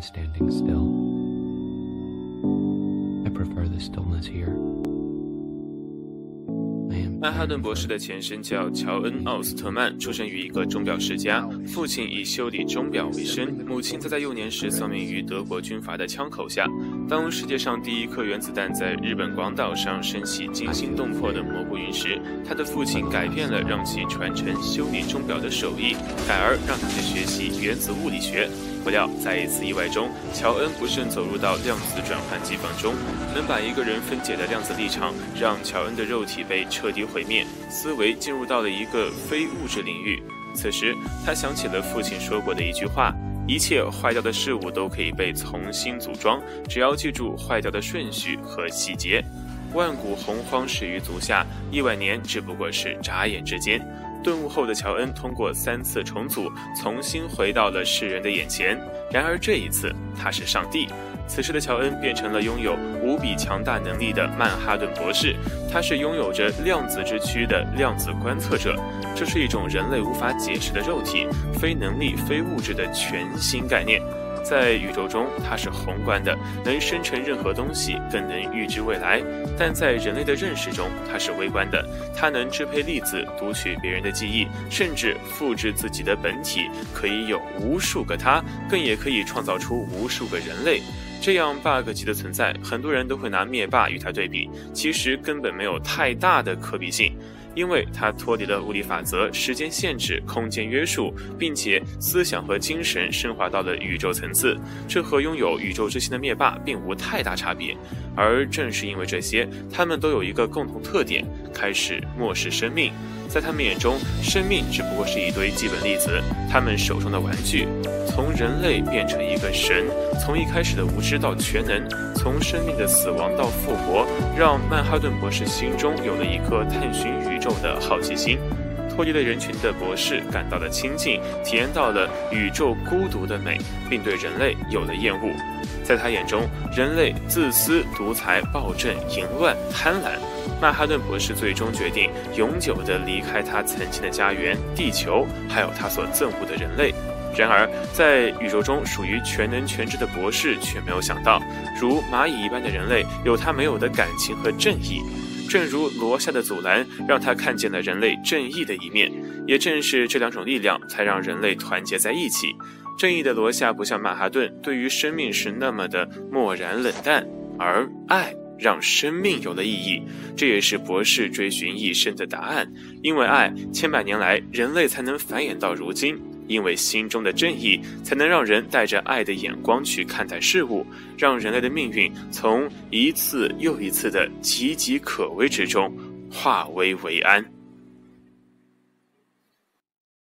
than standing still. I prefer the stillness here. 曼哈顿博士的前身叫乔恩·奥斯特曼，出生于一个钟表世家，父亲以修理钟表为生，母亲则在幼年时丧命于德国军阀的枪口下。当世界上第一颗原子弹在日本广岛上升起惊心动魄的蘑菇云时，他的父亲改变了让其传承修理钟表的手艺，改而让他去学习原子物理学。不料在一次意外中，乔恩不慎走入到量子转换机房中，能把一个人分解的量子力场让乔恩的肉体被彻底毁灭，思维进入到了一个非物质领域。此时他想起了父亲说过的一句话，一切坏掉的事物都可以被重新组装，只要记住坏掉的顺序和细节。万古洪荒始于足下，亿万年只不过是眨眼之间。顿悟后的乔恩通过3次重组，重新回到了世人的眼前。然而这一次，他是上帝。此时的乔恩变成了拥有无比强大能力的曼哈顿博士，他是拥有着量子之躯的量子观测者。这是一种人类无法解释的肉体，非能力、非物质的全新概念。在宇宙中，它是宏观的，能生成任何东西，更能预知未来；但在人类的认识中，它是微观的，它能支配粒子，读取别人的记忆，甚至复制自己的本体，可以有无数个它，更也可以创造出无数个人类。这样 bug 级的存在，很多人都会拿灭霸与它对比，其实根本没有太大的可比性。因为它脱离了物理法则、时间限制、空间约束，并且思想和精神升华到了宇宙层次，这和拥有宇宙之心的灭霸并无太大差别。而正是因为这些，他们都有一个共同特点：开始漠视生命。在他们眼中，生命只不过是一堆基本粒子，他们手中的玩具。从人类变成一个神，从一开始的无知到全能，从生命的死亡到复活，让曼哈顿博士心中有了一颗探寻宇宙的好奇心。脱离了人群的博士感到了亲近，体验到了宇宙孤独的美，并对人类有了厌恶。在他眼中，人类自私、独裁、暴政、淫乱、贪婪。曼哈顿博士最终决定永久地离开他曾经的家园地球，还有他所憎恶的人类。然而在宇宙中属于全能全知的博士却没有想到，如蚂蚁一般的人类有他没有的感情和正义。正如罗夏的阻拦让他看见了人类正义的一面，也正是这两种力量才让人类团结在一起。正义的罗夏不像曼哈顿对于生命是那么的漠然冷淡，而爱让生命有了意义，这也是博士追寻一生的答案。因为爱，千百年来人类才能繁衍到如今；因为心中的正义，才能让人带着爱的眼光去看待事物，让人类的命运从一次又一次的岌岌可危之中化危为安。